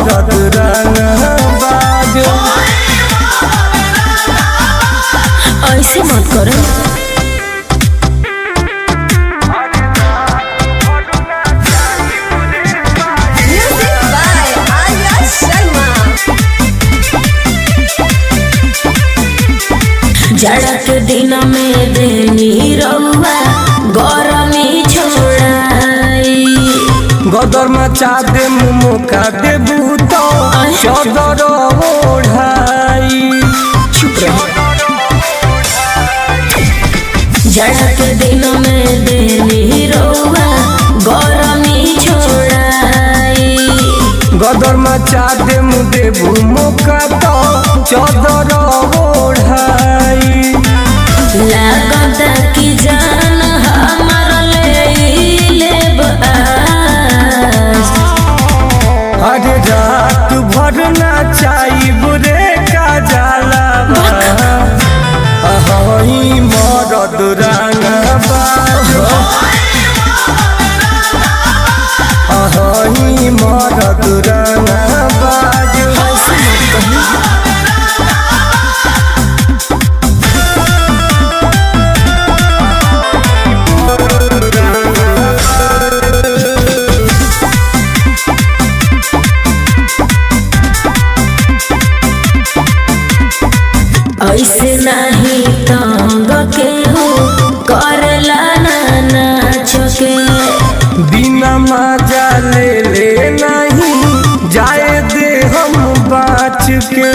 मरद रंगबाज। ऐसे मत करो। जाड़ा के दिन में देनी रउआ गरमी छोड़ाई। गदर मचा दे मुका देबू तो चदर ओढ़ाई। जाड़ा के दिन में देनी रउआ गरमी छोड़ाई। गदर मचा दे देबू मुका तो चदर ओढ़ाई। लागत की जान हमार लेब आज। अरे रात भर नाचाई बुरे का जाला हई मरद रंगबाज। हई मरद रंगबाज। ऐसे नहीं तंग के हो करला नाच के। बिना मजा ले नहीं जाए दे हम बाच के।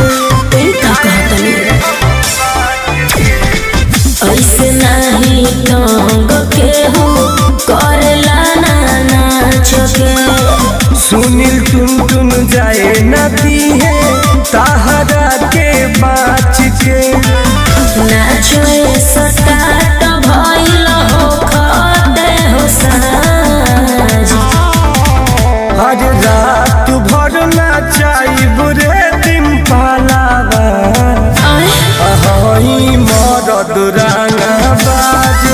ऐसे नहीं तंग के हो करला नाच के। सुनील टुन टुन जाए नदी है ताहरा के बाच के। नाचो सटाट भइल हो खदे हो साज। हर रात भर नाचाई बुरे दिन पालावा हई मरद रंगबाज।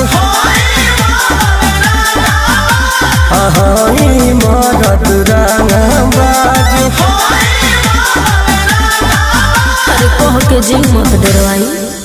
हई मरद रंगबाज। अरे कह के जी मत डरवाई।